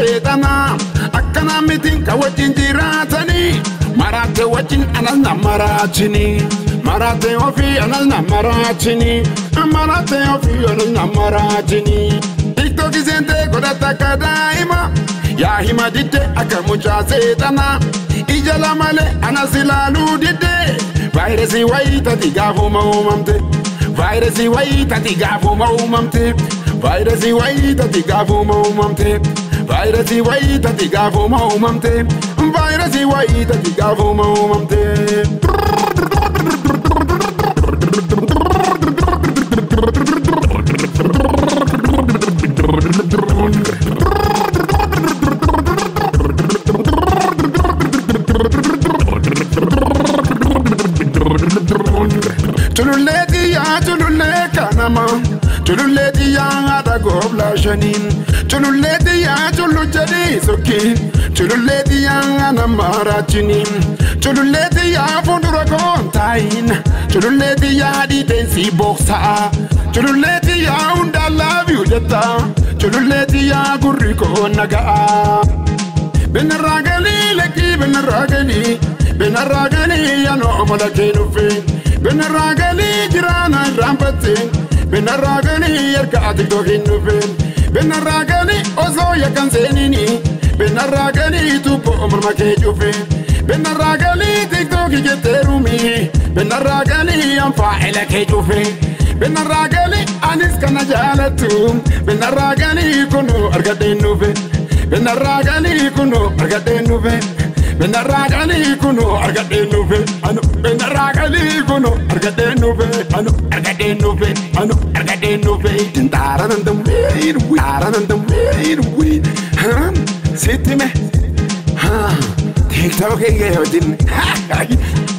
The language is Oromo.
seetana akkana mitiin ka wajjin jiraatanii maraate wajjin anas na maraachini maraate ofii anas na maraachini maraate ofii anas na maraachini tiktoki seentee godhata akka daa'ima yaa hima didde akka mucaa seetana ijala malee anas ilaaluu didde vaayirasii wayii tati gaafuma uumamte vaayirasii wayii tati gaafuma uumamte vaayirasii wayii tati gaafuma uumamte vaayirasii wayii tati gaafuma uumamte vaayirasii wayii tati gaafuma uumamte Chululeti ya chulule kanama Chululeti ya ada gobla shanin Chululeti ya chulujadi sokin Chululeti ya anamara chinin Chululeti ya fundura kontain Chululeti ya di densi boxa Chululeti ya unda love you jetta Chululeti ya gurriko nagaa Benaragali leki benaragali ya no malake nufi Benaragali jirana rampatin Benaragali yerka tiktokin nufin Benaragali ozo yakan senini Benaragali tupo marmake jufin Benaragali tiktoki jeterumi Benaragali amfaila ke jufin Benaragali anis kana jalatu Benaragali kuno argaden nufin Benaragali kuno argaden nufin Benaragali kuno argaden nufin Anu Benaragali kuno argaden nufin Anu argaden nufin Anu argaden nufin Taranandam weed Sitime TikTok ye hodin